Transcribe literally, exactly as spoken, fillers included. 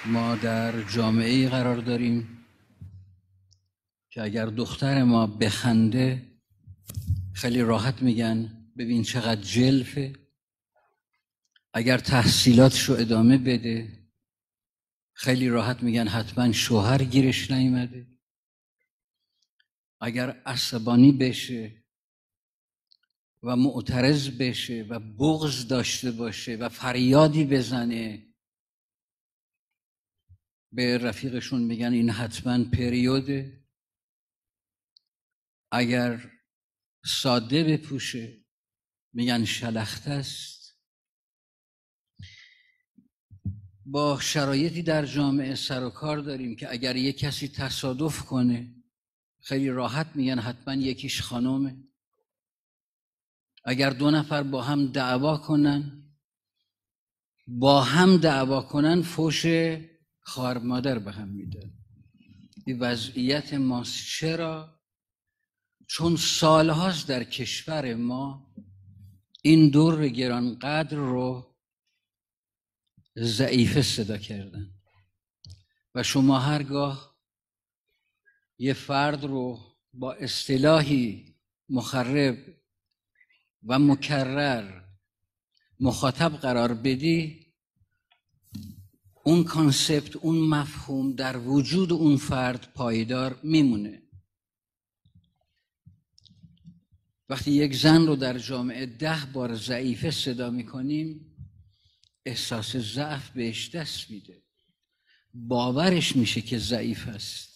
ما در جامعه‌ای قرار داریم که اگر دختر ما بخنده خیلی راحت میگن ببین چقدر جلفه. اگر تحصیلاتشو ادامه بده خیلی راحت میگن حتما شوهر گیرش نیومده. اگر عصبانی بشه و معترض بشه و بغض داشته باشه و فریادی بزنه به رفیقشون میگن این حتما پریوده. اگر ساده بپوشه میگن شلخته است. با شرایطی در جامعه سر و کار داریم که اگر یک کسی تصادف کنه خیلی راحت میگن حتما یکیش خانومه. اگر دو نفر با هم دعوا کنن با هم دعوا کنن فوش خواهر مادر به هم میدن. این وضعیت ماست. چرا؟ چون سالهاست در کشور ما این دور گرانقدر رو ضعیفه صدا کردن و شما هرگاه یه فرد رو با اصطلاحی مخرب و مکرر مخاطب قرار بدی، اون کانسپت، اون مفهوم در وجود اون فرد پایدار میمونه. وقتی یک زن رو در جامعه ده بار ضعیفه صدا میکنیم احساس ضعف بهش دست میده، باورش میشه که ضعیف است.